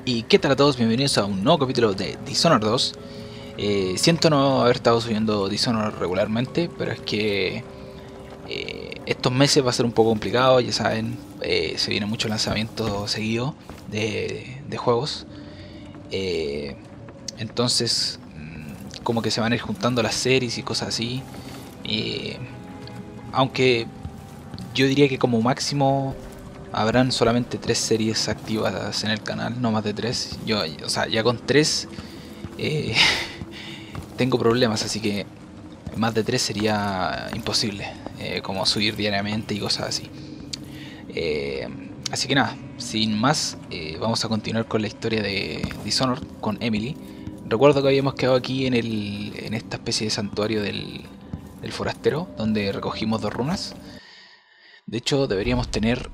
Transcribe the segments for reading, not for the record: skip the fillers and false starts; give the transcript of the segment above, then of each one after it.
Y qué tal a todos, bienvenidos a un nuevo capítulo de Dishonored 2. Siento no haber estado subiendo Dishonored regularmente, pero es que estos meses va a ser un poco complicado, ya saben, se viene mucho lanzamiento seguido de juegos. Eh, entonces, como que se van a ir juntando las series y cosas así. Eh, Aunque yo diría que como máximo habrán solamente 3 series activas en el canal, no más de 3. O sea, ya con 3 eh, tengo problemas, así que más de 3 sería imposible, como subir diariamente y cosas así. Eh, Así que nada, sin más, vamos a continuar con la historia de Dishonored con Emily. Recuerdo que habíamos quedado aquí en esta especie de santuario del forastero, donde recogimos 2 runas. De hecho, deberíamos tener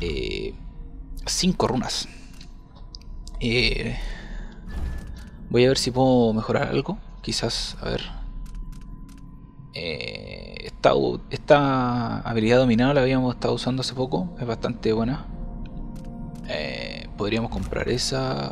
5 runas. Eh, Voy a ver si puedo mejorar algo. Quizás, a ver. Esta habilidad dominada la habíamos estado usando hace poco. Es bastante buena. Podríamos comprar esa.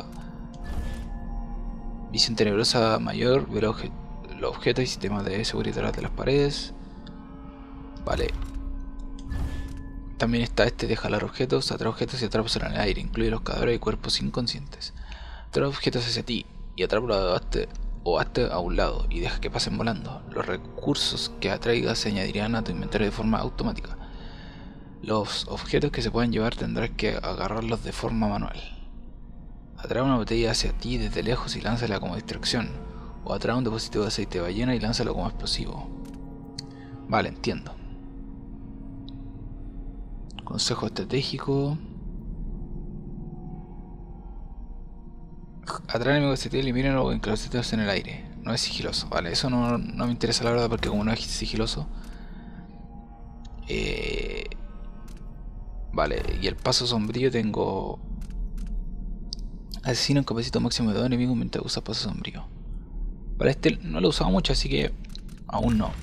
Visión tenebrosa mayor. Ver los objetos y sistemas de seguridad de las paredes. Vale. También está este de jalar objetos. Atrae objetos y atrapas en el aire. Incluye los cadáveres y cuerpos inconscientes. Atrae objetos hacia ti y atrápalo o hazte a un lado y deja que pasen volando. Los recursos que atraigas se añadirán a tu inventario de forma automática. Los objetos que se pueden llevar tendrás que agarrarlos de forma manual. Atrae una botella hacia ti desde lejos y lánzala como distracción. O atrae un depósito de aceite de ballena y lánzalo como explosivo. Vale, entiendo. Consejo estratégico. Atrae enemigos hacia ti, elimínalo o enclaustrados en el aire. No es sigiloso. Vale, eso no me interesa la verdad porque como no es sigiloso. Vale, y el paso sombrío tengo... Asesino en capacito máximo de 2 enemigos mientras usa paso sombrío. Vale, este no lo he usado mucho, así que aún no.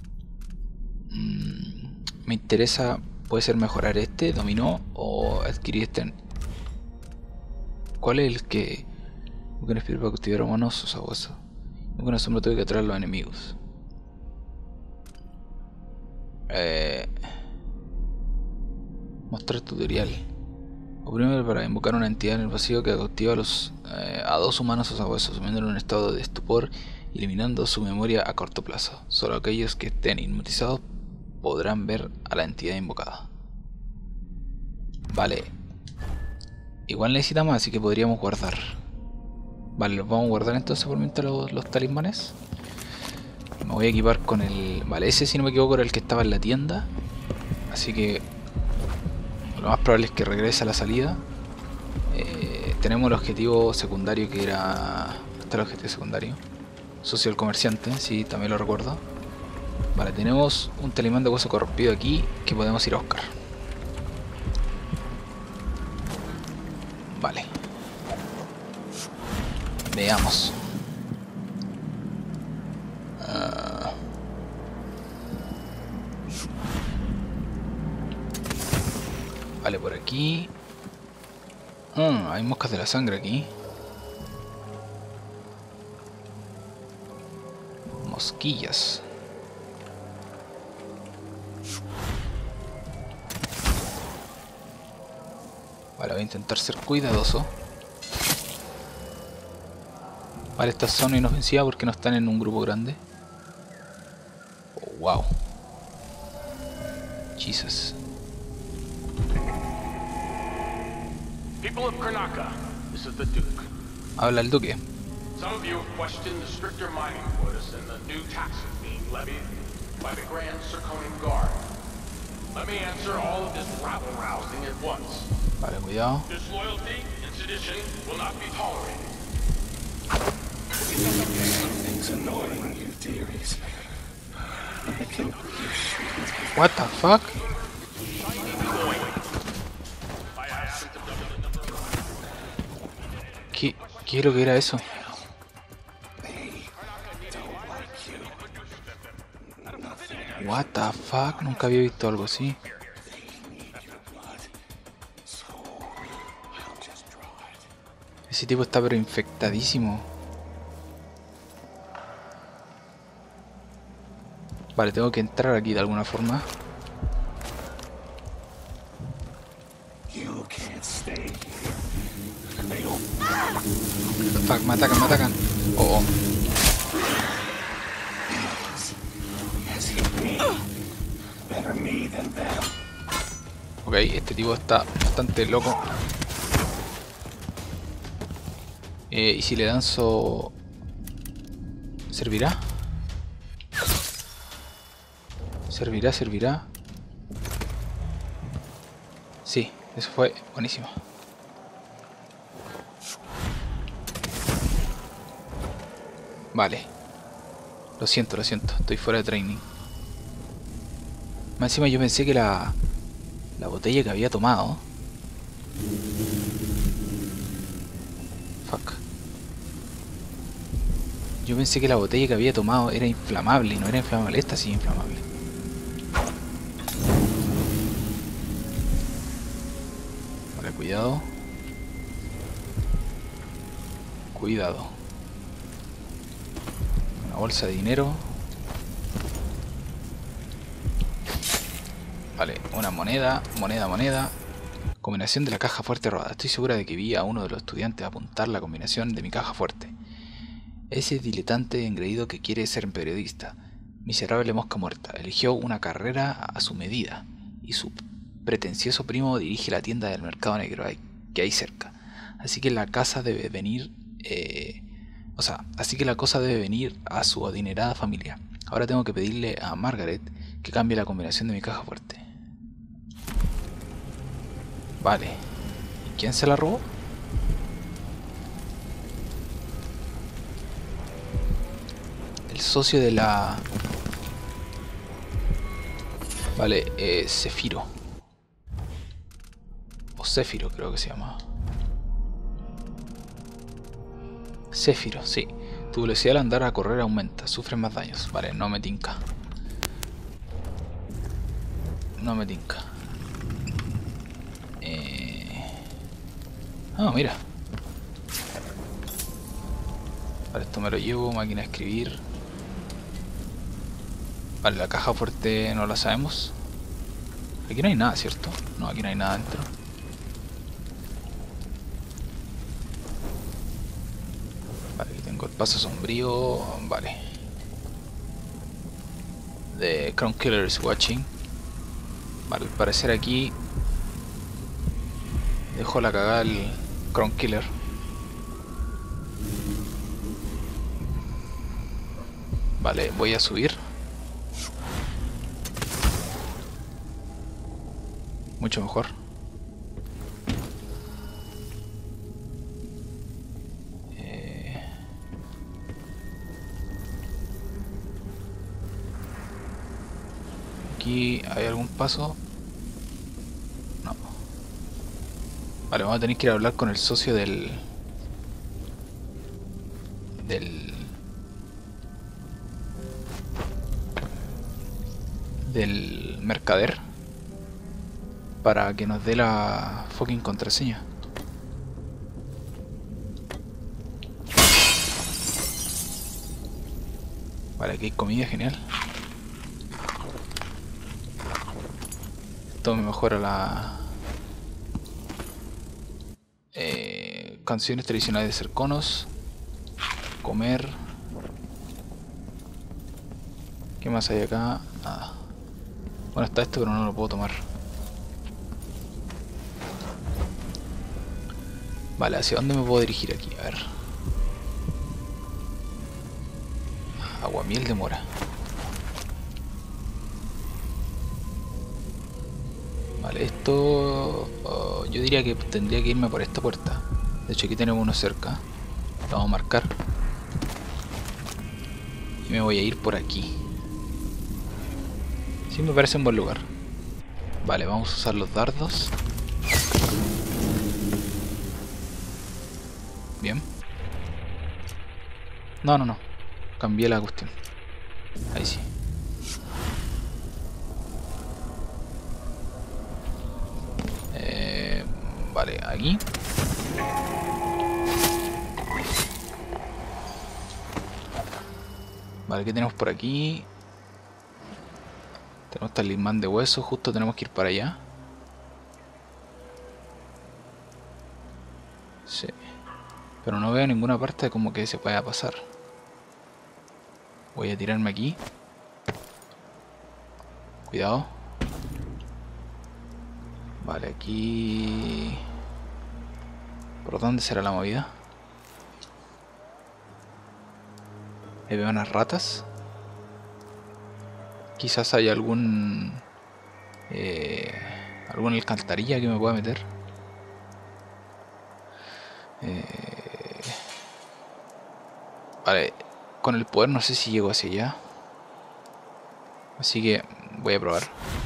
Me interesa, puede ser mejorar este, dominó, o adquirir este. ¿Cuál es el que... un espíritu para cautivar humanos o sabuesos? Con una sombra tuve que atraer a los enemigos. Mostrar tutorial. Oprime para invocar una entidad en el vacío que cautiva a 2 humanos o sabuesos, sumiéndolo en un estado de estupor y eliminando su memoria a corto plazo. Solo aquellos que estén hipnotizados podrán ver a la entidad invocada. Vale. Igual necesitamos, así que podríamos guardar. Vale, los vamos a guardar entonces por mientras los talismanes. Me voy a equipar con el... Vale, ese si no me equivoco era el que estaba en la tienda. Así que lo más probable es que regrese a la salida. Tenemos el objetivo secundario que era... Está el objetivo secundario. Socio del comerciante, sí, también lo recuerdo. Vale, tenemos un talismán de hueso corrompido aquí que podemos ir a buscar. Vale. Veamos. Vale, por aquí. Hay moscas de la sangre aquí. Mosquillas. Vale, voy a intentar ser cuidadoso. Vale, estas son inofensivas porque no están en un grupo grande. Oh, wow. Jesus. People of Karnaka, this is the Duke. Habla el duque. Some of you have questioned the stricter mining quotas and the new taxes being levied by the Grand Circonian Guard. Let me answer all of this rabble-rousing at once. Vale, cuidado. Disloyalty and sedition will not be tolerated. Something's annoying you, dearies. What the fuck? ¿Qué es lo que era eso? What the fuck? Nunca había visto algo así. Ese tipo está pero infectadísimo. Vale, tengo que entrar aquí de alguna forma. You can't stay here. Fuck, me atacan, me atacan. Oh, oh. Has hit me. Better me than them. Ok, este tipo está bastante loco. ¿Y si le lanzo... ¿servirá? ¿Servirá? ¿Servirá? Sí, eso fue buenísimo. Vale. Lo siento, estoy fuera de training. Más encima yo pensé que la botella que había tomado... Fuck. Yo pensé que la botella que había tomado era inflamable y no era inflamable. Esta sí es inflamable. Vale, cuidado. Cuidado. Una bolsa de dinero. Vale, una moneda, moneda. Combinación de la caja fuerte robada. Estoy segura de que vi a uno de los estudiantes apuntar la combinación de mi caja fuerte. Ese diletante engreído que quiere ser periodista. Miserable mosca muerta. Eligió una carrera a su medida. Y su pretencioso primo dirige la tienda del mercado negro que hay cerca. Así que la casa debe venir... así que la cosa debe venir a su adinerada familia. Ahora tengo que pedirle a Margaret que cambie la combinación de mi caja fuerte. Vale. ¿Y quién se la robó? El socio de la... Vale, Cefiro. O Céfiro creo que se llama. Céfiro, sí. Tu velocidad al andar a correr aumenta. Sufres más daños. Vale, no me tinca. No me tinca. Ah, mira. Vale, esto me lo llevo. Máquina de escribir. Vale, la caja fuerte no la sabemos. Aquí no hay nada, ¿cierto? No, aquí no hay nada dentro. Vale, aquí tengo el paso sombrío. Vale. The Crown Killer is watching. Vale, al parecer aquí dejó la cagada el Crown Killer. Vale, voy a subir. Mucho mejor. Aquí hay algún paso. No. Vale, vamos a tener que ir a hablar con el socio del mercader para que nos dé la fucking contraseña. Vale, aquí hay comida, genial. Esto me mejora la... canciones tradicionales de Serconos. Comer. ¿Qué más hay acá? Nada. Bueno, está esto, pero no lo puedo tomar. Vale, ¿hacia dónde me puedo dirigir aquí? A ver. Aguamiel de mora. Vale, esto... yo diría que tendría que irme por esta puerta. De hecho, aquí tenemos uno cerca. Lo vamos a marcar. Y me voy a ir por aquí. Sí, me parece un buen lugar. Vale, vamos a usar los dardos. Bien. No. Cambié la cuestión. Ahí sí. Vale, aquí. Vale, ¿qué tenemos por aquí? Tenemos talismán de hueso, justo tenemos que ir para allá. Sí. Pero no veo ninguna parte como que se pueda pasar. Voy a tirarme aquí. Cuidado. Vale, aquí... ¿Por dónde será la movida? Ahí veo unas ratas. Quizás hay alguna alcantarilla que me pueda meter. Vale, con el poder no sé si llego hacia allá. Así que voy a probar.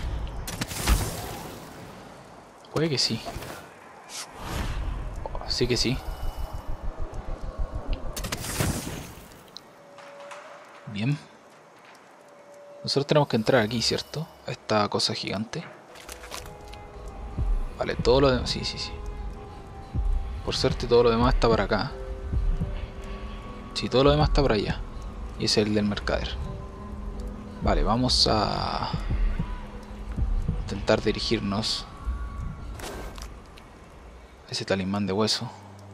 Puede que sí. Oh, sí que sí. Bien. Nosotros tenemos que entrar aquí, ¿cierto? A esta cosa gigante. Vale, todo lo demás... Sí. Por suerte todo lo demás está para acá. Sí, todo lo demás está para allá. Y ese es el del mercader. Vale, vamos a... intentar dirigirnos a ese talismán de hueso.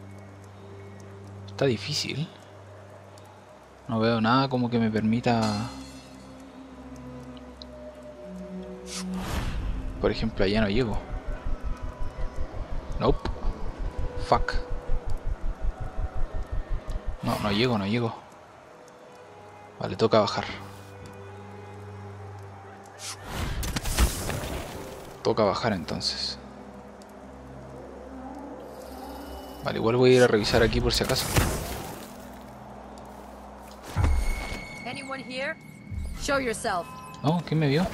Está difícil. No veo nada como que me permita... Por ejemplo, allá no llego. Nope. Fuck. No llego. Vale, toca bajar. Toca bajar entonces. Vale, igual voy a ir a revisar aquí por si acaso. No, ¿quién me vio?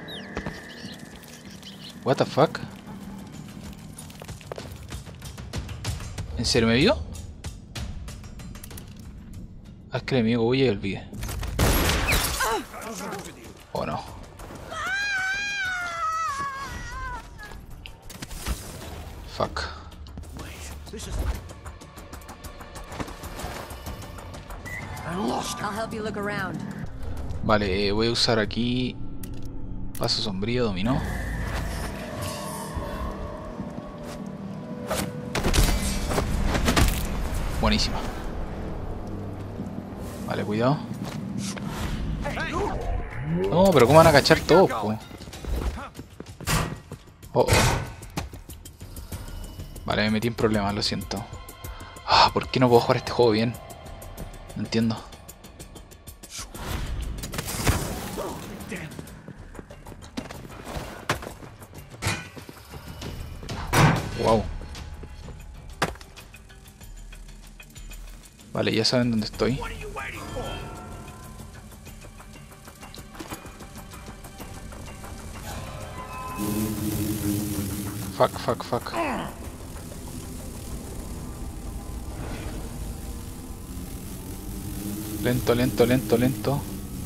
What the fuck? ¿En serio me vio? Haz que el enemigo huye y olvide. Oh no. Fuck. Vale, voy a usar aquí paso sombrío, dominó. Buenísima. Vale, cuidado. No, pero ¿cómo van a cachar todos, po? Oh. Vale, me metí en problemas, lo siento. Ah, ¿por qué no puedo jugar este juego bien? No entiendo. Wow. Vale, ya saben dónde estoy. Fuck. Lento.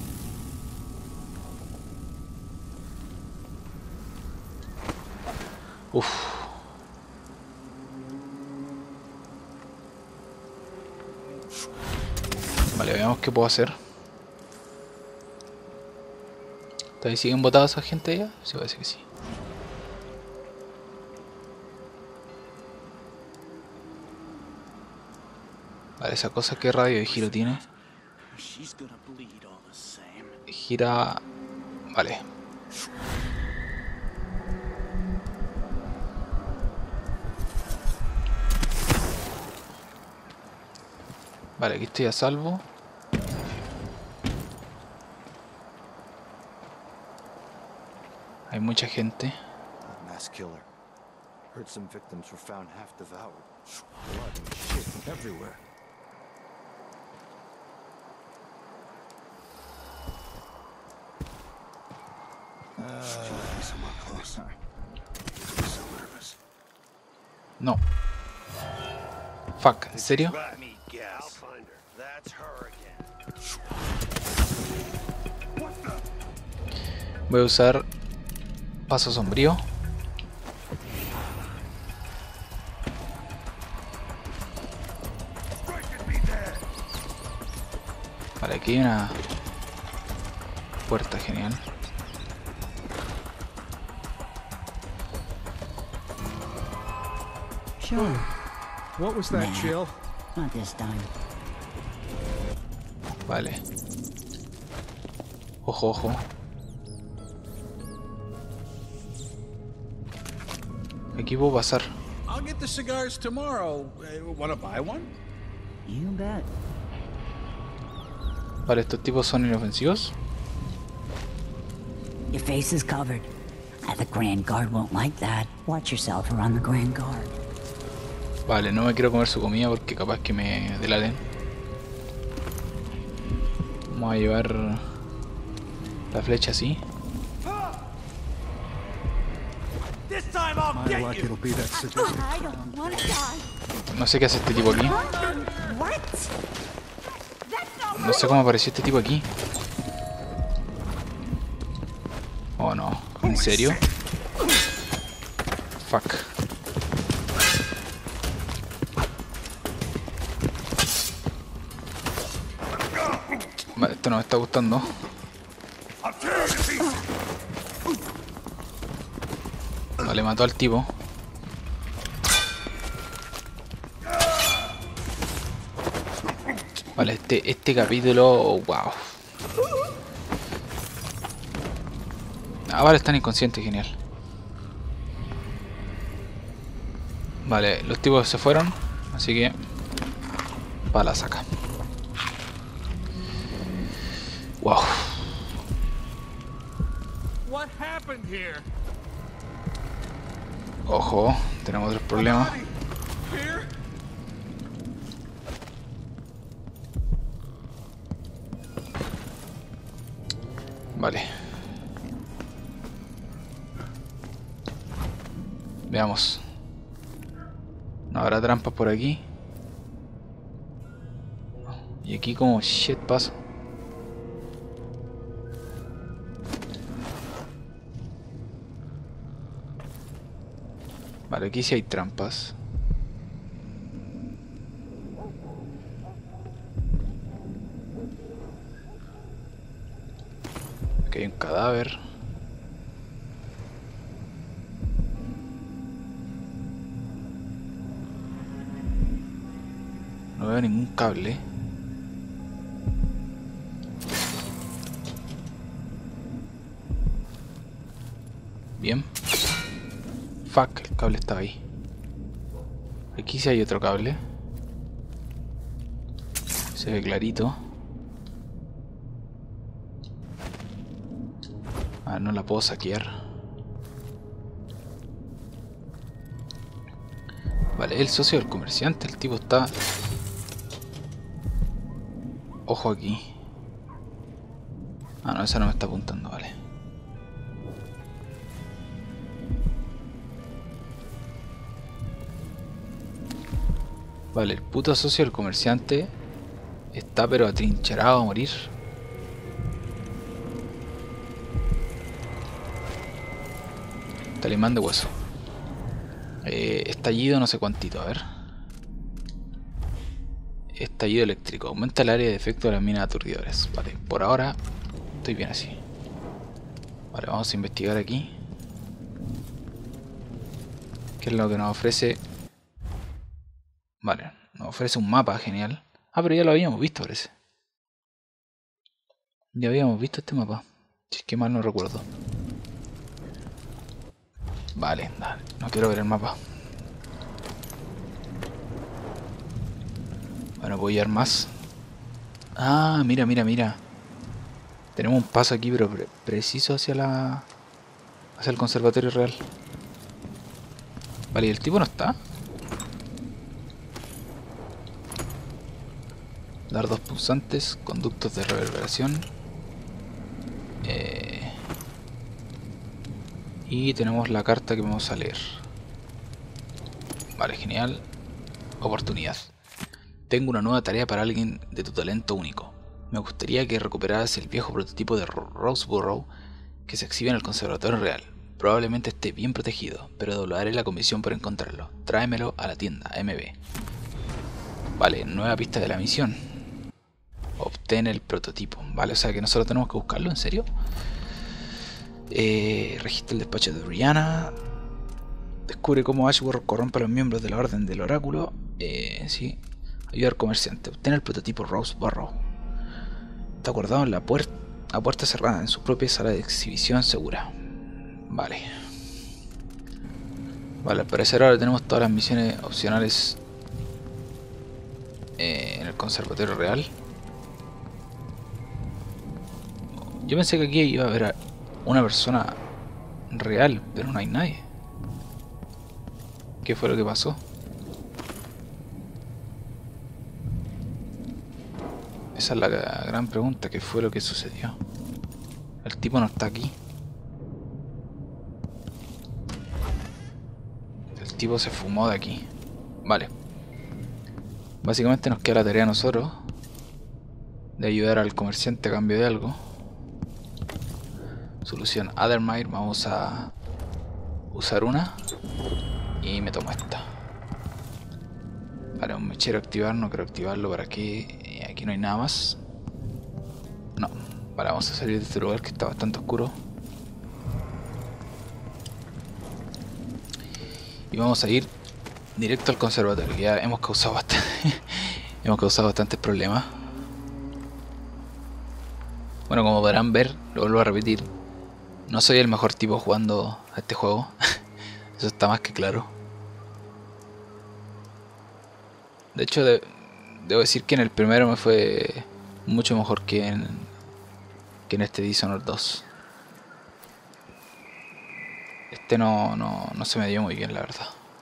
Uf. Vale, veamos qué puedo hacer. ¿Todavía siguen botados esa gente ya? Sí, parece que sí. Vale, esa cosa, ¿qué radio de giro tiene? Gira... Vale. Vale, aquí estoy a salvo. Hay mucha gente. No. Fuck, ¿en serio? Voy a usar paso sombrío. Vale, aquí hay una puerta, genial. Sure. What was that, Nah. Jill? Not this time. Vale. Ojo, ojo. Aquí puedo pasar. I'll get the cigars tomorrow. Wanna buy one? You bet. Vale, estos tipos son inofensivos. Your face is covered. The Grand Guard won't like that. Watch yourself around the Grand Guard. Vale, no me quiero comer su comida porque capaz que me delaten. Vamos a llevar la flecha así. My luck, it'll be that sadistic. I don't want to die. No sé qué hace este tipo aquí. What? That's not No sé cómo apareció este tipo aquí. Oh no, ¿en serio? Fuck. Vale, esto no me está gustando. Vale, mató al tipo. Vale, este capítulo... Wow. Ahora están inconscientes, genial. Vale, los tipos se fueron, así que... para la saca. Wow. What happened here? Ojo, tenemos otros problemas. Here? Vale. Veamos. No habrá trampas por aquí. Y aquí como shit pasa. Vale, aquí sí hay trampas. Aquí hay un cadáver. No veo ningún cable. Bien. Fuck, el cable estaba ahí. Aquí sí hay otro cable. Se ve clarito. Ah, no la puedo saquear. Vale, el socio del comerciante. El tipo está... Ojo aquí. Ah, no, esa no me está apuntando, vale. Vale, el puto socio del comerciante está pero atrincherado a morir. Talimán de hueso. Estallido no sé cuántito, a ver. Estallido eléctrico. Aumenta el área de efecto de las minas aturdidores. Vale, por ahora estoy bien así. Vale, vamos a investigar aquí. ¿Qué es lo que nos ofrece? Vale, nos ofrece un mapa, genial. Ah, pero ya lo habíamos visto, parece. Ya habíamos visto este mapa. Si es que mal no recuerdo. Vale, dale. No quiero ver el mapa. Bueno, voy a llevar más. Ah, mira, mira, mira. Tenemos un paso aquí, pero preciso hacia la... hacia el conservatorio real. Vale, ¿y el tipo no está? Dardos pulsantes, conductos de reverberación. Y tenemos la carta que vamos a leer. Vale, genial. Oportunidad. Tengo una nueva tarea para alguien de tu talento único. Me gustaría que recuperaras el viejo prototipo de Roseborough que se exhibe en el Conservatorio Real. Probablemente esté bien protegido, pero doblaré la comisión por encontrarlo. Tráemelo a la tienda MB. Vale, nueva pista de la misión. Obtén el prototipo. Vale, o sea que nosotros tenemos que buscarlo, ¿en serio? Registra el despacho de Brianna. Descubre cómo Ashworth corrompe a los miembros de la Orden del Oráculo. Sí. Ayudar comerciante. Obtén el prototipo Rose Barrow. Está acordado en la a puerta cerrada, en su propia sala de exhibición segura. Vale. Vale, al parecer ahora tenemos todas las misiones opcionales en el Conservatorio Real. Yo pensé que aquí iba a haber una persona real, pero no hay nadie. ¿Qué fue lo que pasó? Esa es la gran pregunta, ¿qué fue lo que sucedió? El tipo no está aquí. El tipo se fumó de aquí. Vale. Básicamente nos queda la tarea a nosotros de ayudar al comerciante a cambio de algo. Solución Addermire, vamos a usar una y me tomo esta. Vale, un mechero activar, no quiero activarlo. ¿Para qué? Aquí no hay nada más. No. Vale, vamos a salir de este lugar que está bastante oscuro. Y vamos a ir directo al conservatorio. Ya hemos causado bastante hemos causado bastantes problemas. Bueno, como podrán ver, lo vuelvo a repetir, no soy el mejor tipo jugando a este juego. Eso está más que claro. De hecho, debo decir que en el primero me fue mucho mejor que en este Dishonored 2. Este no se me dio muy bien, la verdad.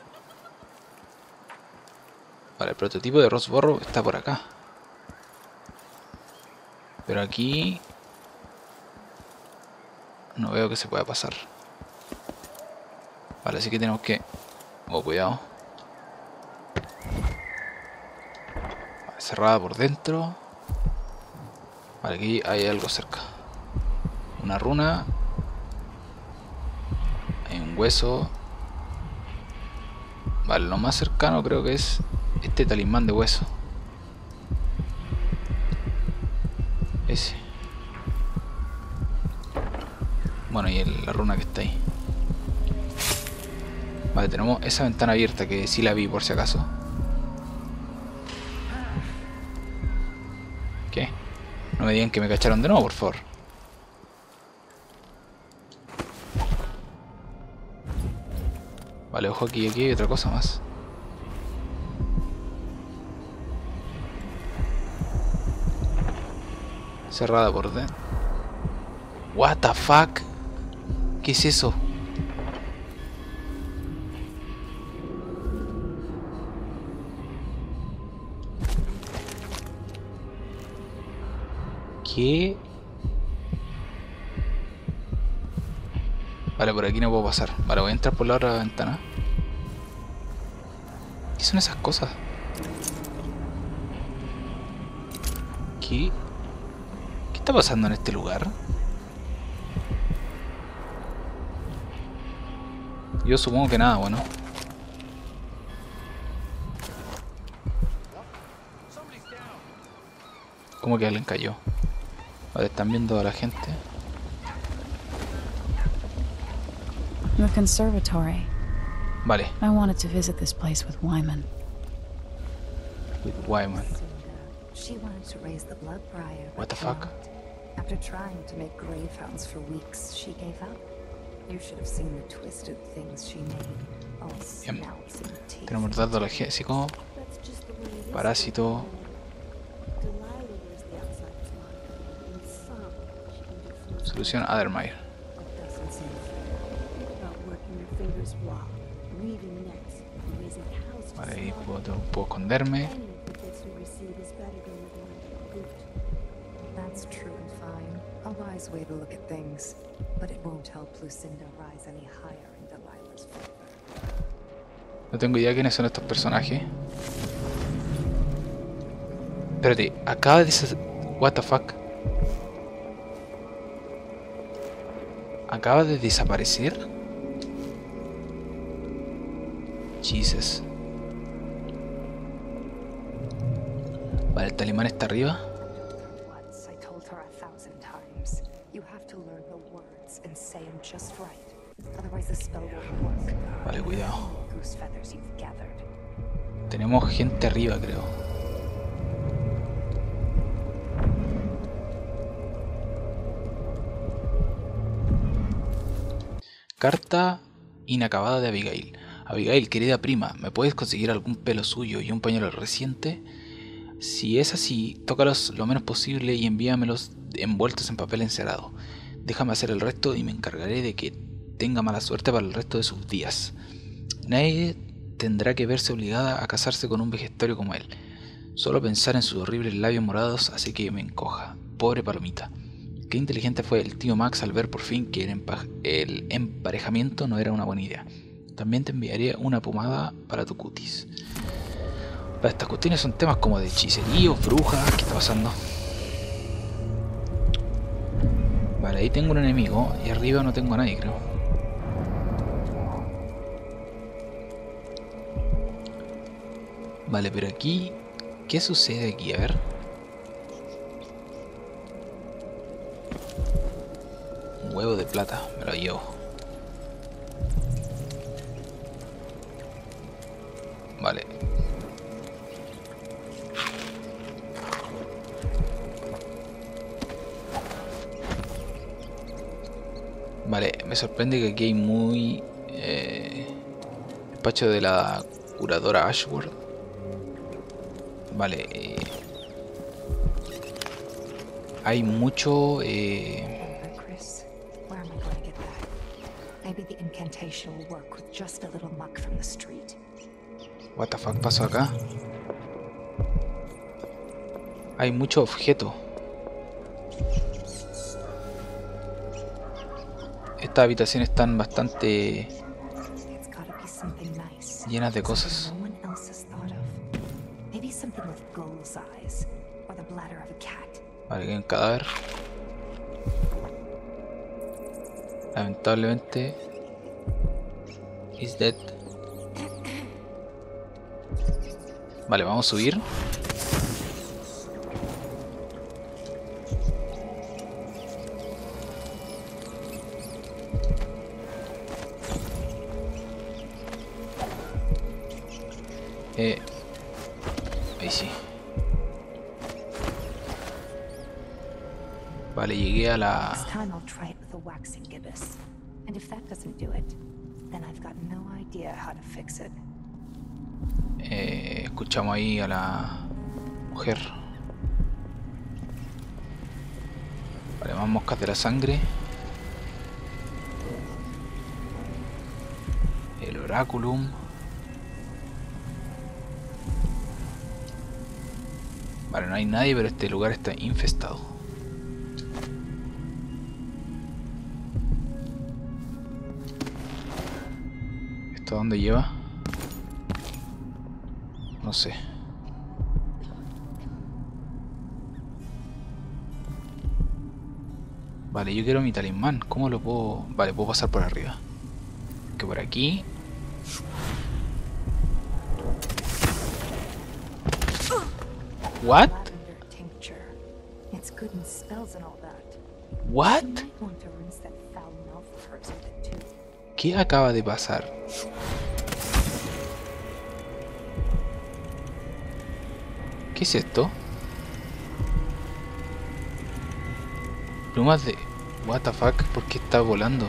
Vale, el prototipo de Rose Barrow está por acá. Pero aquí no veo que se pueda pasar. Vale, así que tenemos que... Oh, cuidado. Vale, cerrada por dentro. Vale, aquí hay algo cerca. Una runa. Hay un hueso. Vale, lo más cercano creo que es este talismán de hueso. Ese. Bueno, y la runa que está ahí. Vale, tenemos esa ventana abierta que sí la vi por si acaso. ¿Qué? No me digan que me cacharon de nuevo, por favor. Vale, ojo, aquí hay otra cosa más. Cerrada por dentro. What the fuck? ¿Qué es eso? ¿Qué? Vale, por aquí no puedo pasar. Vale, voy a entrar por la otra ventana. ¿Qué son esas cosas? ¿Qué? ¿Qué está pasando en este lugar? Yo supongo que nada, bueno. ¿Cómo que alguien cayó? Vale, están viendo a la gente. The conservatory. Vale. I wanted to visit this place with Wyman. With Wyman. She wanted to raise the blood briar. What the fuck? After trying to make grave fountains for weeks, she gave up. You should have seen the twisted things she made. All snouts and teeth. Tenemos datos analgésico, parásito. Solución Addermire. Vale, ahí puedo esconderme. That's true and fine. A wise way to look at things, but it won't help Lucinda rise any higher in Delilah's favor. No tengo idea quiénes son estos personajes. Espérate, acaba de... What the fuck? Acaba de desaparecer. Jesus. Vale, el talismán está arriba. just right. Otherwise the spell won't work. Vale, cuidado. Goose feathers you've gathered. Tenemos gente arriba, creo. Carta inacabada de Abigail. Abigail, querida prima, ¿me puedes conseguir algún pelo suyo y un pañuelo reciente? Si es así, tócalos lo menos posible y envíamelos envueltos en papel encerado. Déjame hacer el resto y me encargaré de que tenga mala suerte para el resto de sus días. Nadie tendrá que verse obligada a casarse con un vegetario como él. Solo pensar en sus horribles labios morados hace que me encoja. Pobre palomita. Qué inteligente fue el tío Max al ver por fin que el emparejamiento no era una buena idea. También te enviaré una pomada para tu cutis. Estas cuestiones son temas como de hechicería, brujas. ¿Qué está pasando? Vale, ahí tengo un enemigo y arriba no tengo a nadie, creo. Vale, pero aquí... ¿qué sucede aquí? A ver. Un huevo de plata, me lo llevo. Vale. Vale, me sorprende que aquí hay muy... despacho de la curadora Ashworth. Vale, hay mucho... Chris, where am I going to get that? Maybe the incantation will work with just a little muck from the street. What the fuck pasó acá? Hay mucho objeto. Estas habitaciones están bastante It's gotta be something nice. llenas de cosas. Something no one else has thought of. Maybe something with gull's eyes, or the bladder of a cat. Vale, que hay un cadáver. Lamentablemente is dead. Vale, vamos a subir. Ahí sí. Vale, llegué a la... This time I'll try it with a waxing gibbous. And if that doesn't do it, then I've got no idea how to fix it. Escuchamos ahí a la mujer. Vale, más moscas de la sangre. El oráculum. Vale, no hay nadie, pero este lugar está infestado. ¿Esto a dónde lleva? No sé. Vale, yo quiero mi talismán. ¿Cómo lo puedo...? Vale, puedo pasar por arriba. Que por aquí... What? Lavender tincture. It's good in spells and all that. What? You might want to rinse that foul mouth of hers with it too. ¿Qué acaba de pasar? ¿Qué es esto? Plumas de... What the fuck? ¿Por qué está volando?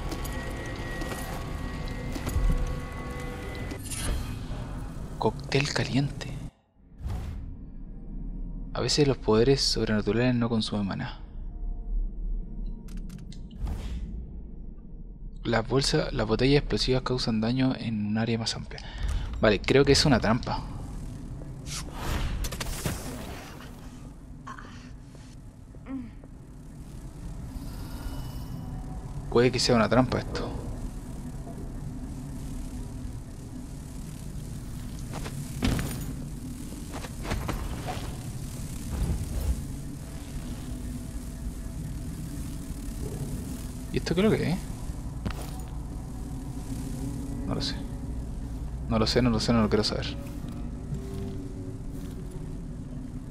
Cóctel caliente. A veces los poderes sobrenaturales no consumen maná. Las botellas explosivas causan daño en un área más amplia. Vale, creo que es una trampa. Puede que sea una trampa esto. ¿Y esto qué es lo que es? No lo sé. No lo sé, no lo sé, no lo quiero saber.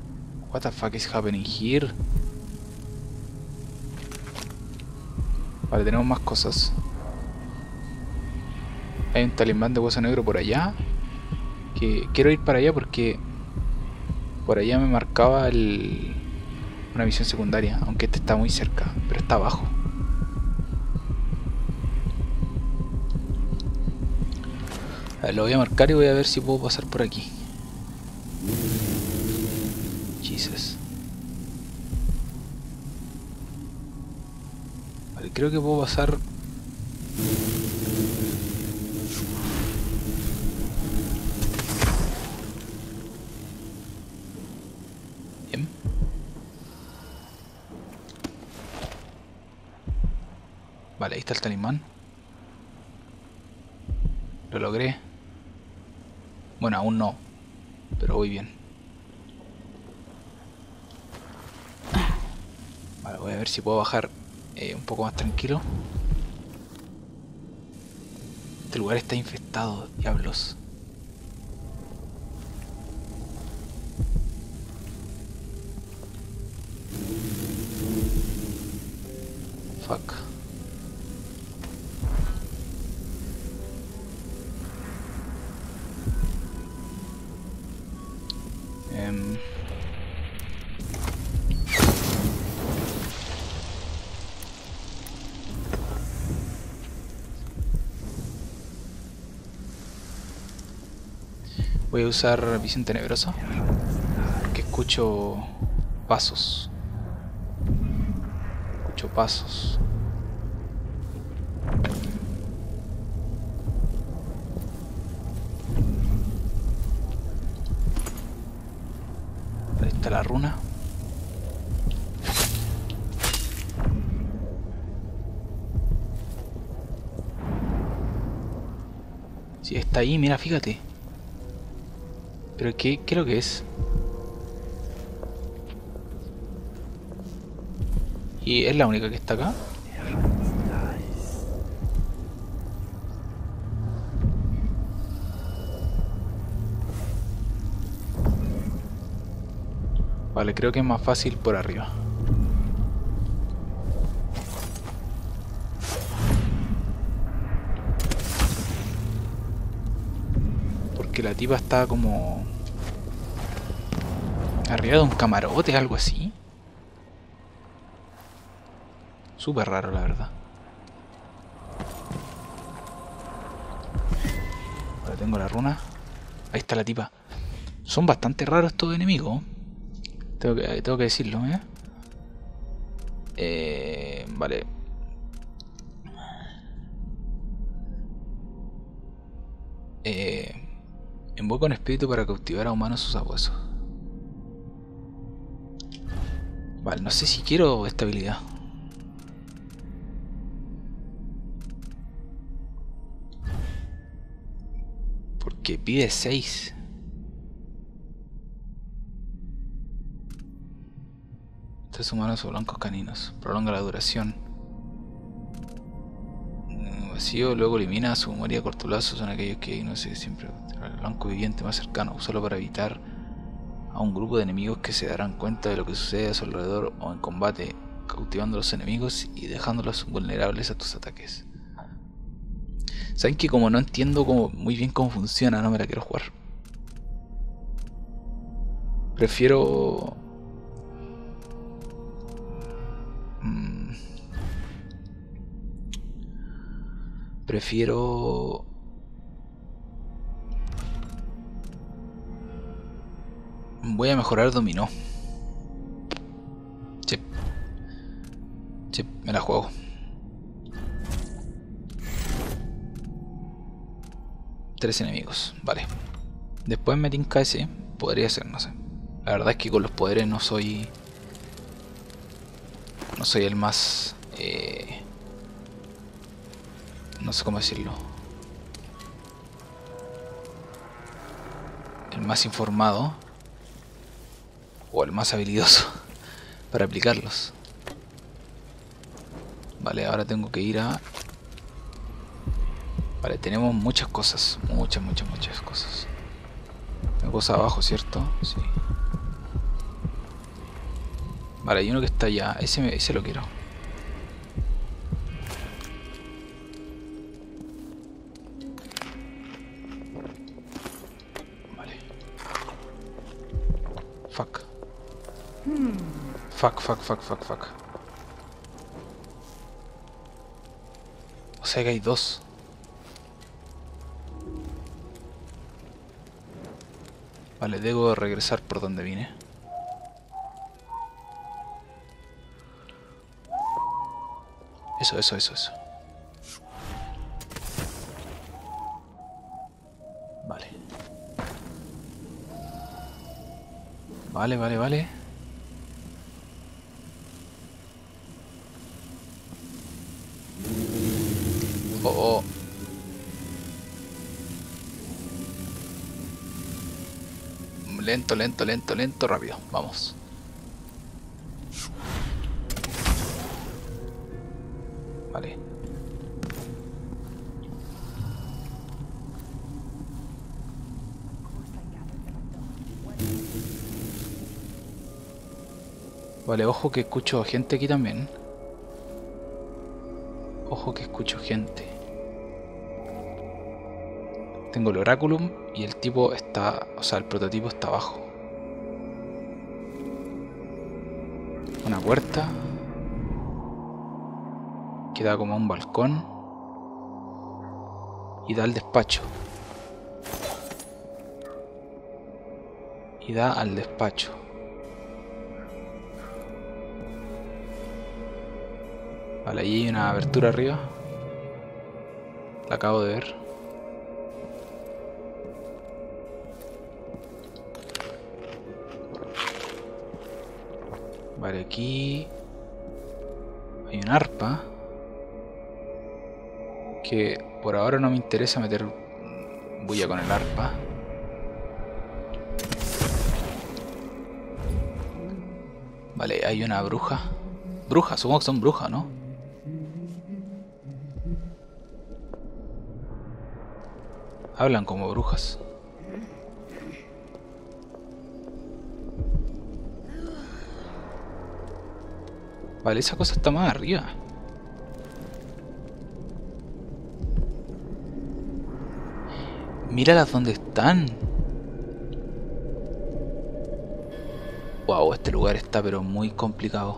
What the fuck is happening here? Vale, tenemos más cosas. Hay un talismán de hueso negro por allá. Que quiero ir para allá porque por allá me marcaba una misión secundaria. Aunque este está muy cerca, pero está abajo. A ver, lo voy a marcar y voy a ver si puedo pasar por aquí. Jesus. Vale, creo que puedo pasar. Bien. Vale, ahí está el talismán. Lo logré. Bueno, aún no, pero voy bien. Vale, voy a ver si puedo bajar un poco más tranquilo. Este lugar está infestado, diablos. Fuck. Voy a usar visión tenebrosa porque escucho pasos. Escucho pasos. Ahí está la runa. Sí, está ahí, mira, fíjate. ¿Pero qué es lo que es? ¿Y es la única que está acá? Vale, creo que es más fácil por arriba. Porque la tipa está como arriba de un camarote, algo así. Súper raro, la verdad. Ahora tengo la runa. Ahí está la tipa. Son bastante raros estos enemigos. Tengo que decirlo, vale. Invoca un espíritu para cautivar a humanos sus abuesos. Vale, no sé si quiero esta habilidad. Porque pide 6. Tres humanos o blancos caninos. Prolonga la duración. Vacío, luego elimina su memoria a corto plazo. Son aquellos que no sé, siempre el blanco viviente más cercano. Úsalo para evitar a un grupo de enemigos que se darán cuenta de lo que sucede a su alrededor o en combate, cautivando a los enemigos y dejándolos vulnerables a tus ataques. Saben que como no entiendo muy bien cómo funciona, no me la quiero jugar. Prefiero... Prefiero... Voy a mejorar dominó. Sí. Sí, me la juego. Tres enemigos, vale. Después me tinca ese. Podría ser, no sé. La verdad es que con los poderes no soy... No soy el más... no sé cómo decirlo. El más informado. O el más habilidoso para aplicarlos. Vale, ahora tengo que ir a... Vale, tenemos muchas cosas. Muchas cosas. Una cosa abajo, ¿cierto? Sí. Vale, hay uno que está allá. Ese lo quiero. Fuck. Fuck. O sea que hay dos. Vale, debo regresar por donde vine. Eso. Vale. Oh. Lento, rápido. Vamos. Vale. Vale, ojo que escucho gente aquí también. Ojo que escucho gente. Tengo el Oraculum y el tipo está... O sea, el prototipo está abajo. Una puerta que da como a un balcón y da al despacho. Y da al despacho. Vale, ahí hay una abertura arriba. La acabo de ver. Vale, aquí hay un arpa que por ahora no me interesa meter bulla con el arpa. Vale, hay una bruja. Brujas, supongo que son brujas, ¿no? Hablan como brujas. Vale, esa cosa está más arriba. Míralas donde están. Wow, este lugar está pero muy complicado.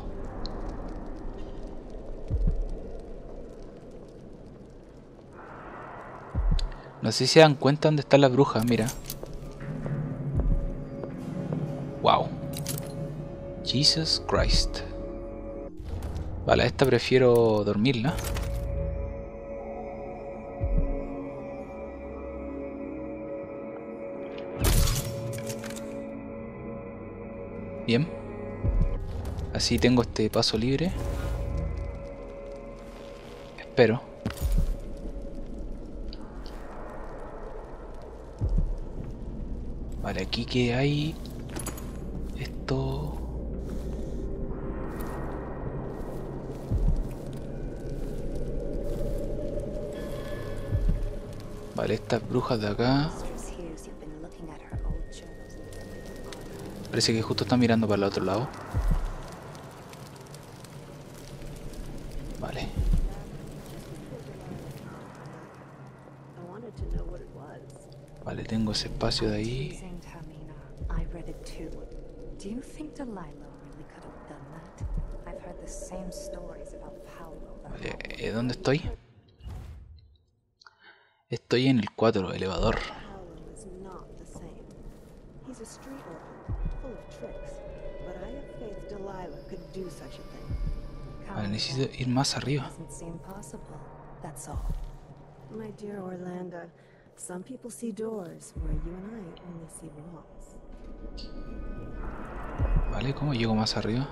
No sé si se dan cuenta dónde están las brujas, mira. Wow. Jesus Christ. Vale, a esta prefiero dormirla. Bien. Así tengo este paso libre. Espero. Vale, aquí que hay... Esto... Vale, estas brujas de acá... Parece que justo están mirando para el otro lado. Vale. Vale, tengo ese espacio de ahí. Vale, ¿dónde estoy? Estoy en el 4, elevador. Vale, necesito ir más arriba. My dear Orlando, some people see doors where you and I only see walls. Vale, ¿cómo llego más arriba?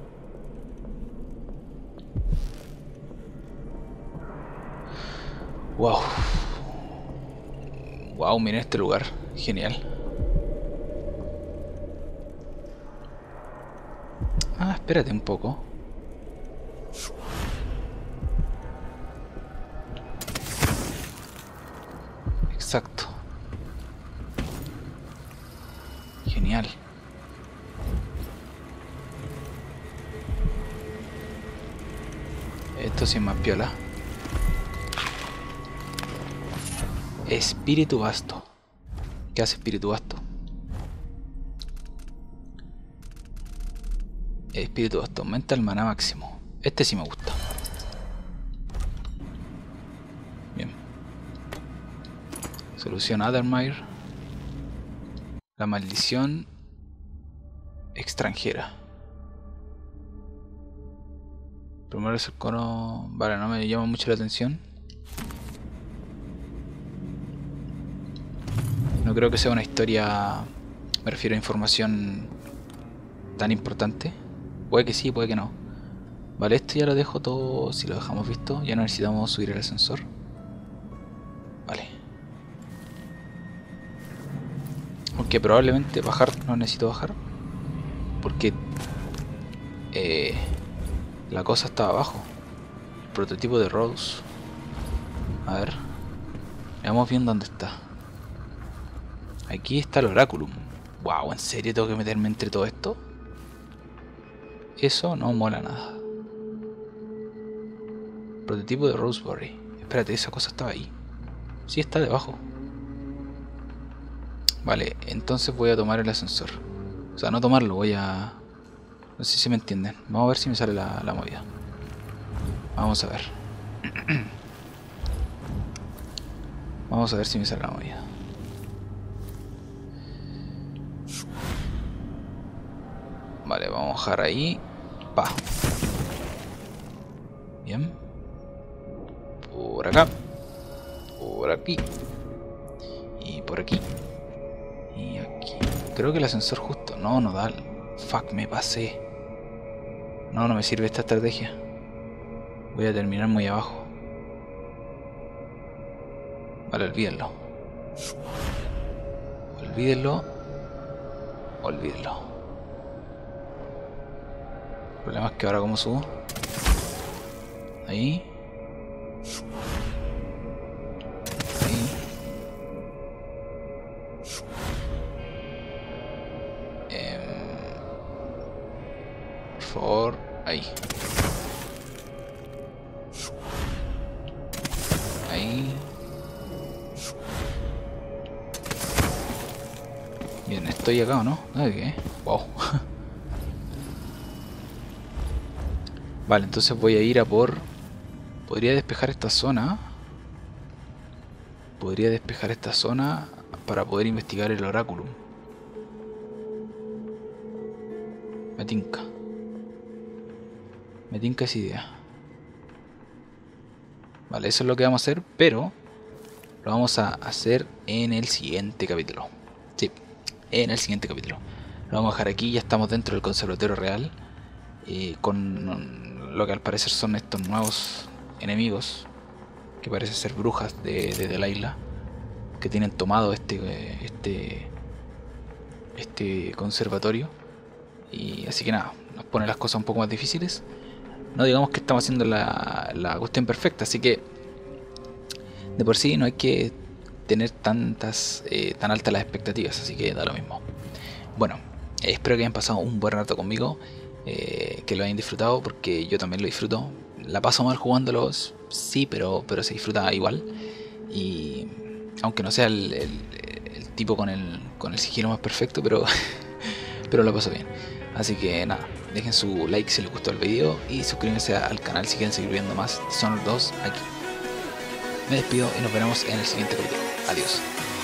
Wow. Wow, miren este lugar. Genial. Ah, espérate un poco. Exacto. Genial. Esto sí es más piola. Espíritu vasto. ¿Qué hace espíritu vasto? Espíritu hasta aumenta el maná máximo. Este sí me gusta. Bien. Solución Addermire. La maldición extranjera. Primero es el cono. Vale, no me llama mucho la atención. No creo que sea una historia. Me refiero a información tan importante. Puede que sí, puede que no. Vale, esto ya lo dejo todo. Si lo dejamos visto, ya no necesitamos subir el ascensor. Vale. Aunque probablemente bajar, no necesito bajar. Porque la cosa estaba abajo. El prototipo de Rose. A ver. Veamos bien dónde está. Aquí está el Oraculum. Wow, ¿en serio tengo que meterme entre todo esto? Eso no mola nada. Prototipo de Roseberry. Espérate, esa cosa estaba ahí. Sí, está debajo. Vale, entonces voy a tomar el ascensor. O sea, no tomarlo, voy a... No sé si me entienden. Vamos a ver si me sale la movida. Vamos a ver. Vamos a ver si me sale la movida. Vale, vamos a bajar ahí. Pa. Bien. Por acá. Por aquí. Y por aquí. Y aquí. Creo que el ascensor justo. No, no da. Fuck, me pasé. No, no me sirve esta estrategia. Voy a terminar muy abajo. Vale, olvídenlo. Olvídenlo. Olvídenlo. El problema es que ahora como subo. Ahí. Ahí. Por favor, ahí. Ahí. Bien, estoy acá, ¿o no? ¿Qué? Wow. Vale, entonces voy a ir a por... Podría despejar esta zona. Podría despejar esta zona para poder investigar el Oraculum. Me tinca. Me tinca esa idea. Vale, eso es lo que vamos a hacer, pero lo vamos a hacer en el siguiente capítulo. Sí, en el siguiente capítulo. Lo vamos a dejar aquí, ya estamos dentro del Conservatorio Real. Con lo que al parecer son estos nuevos enemigos, que parecen ser brujas de la isla, que tienen tomado este conservatorio. Y así que nada, nos pone las cosas un poco más difíciles. No digamos que estamos haciendo la cuestión perfecta, así que de por sí no hay que tener tan altas las expectativas, así que da lo mismo. Bueno, espero que hayan pasado un buen rato conmigo. Que lo hayan disfrutado, porque yo también lo disfruto. La paso mal jugándolo, sí, pero se disfruta igual. Y aunque no sea el tipo con el sigilo más perfecto, pero lo paso bien. Así que nada, dejen su like si les gustó el video y suscríbanse al canal si quieren seguir viendo más Dishonored 2 aquí. Me despido y nos veremos en el siguiente video. Adiós.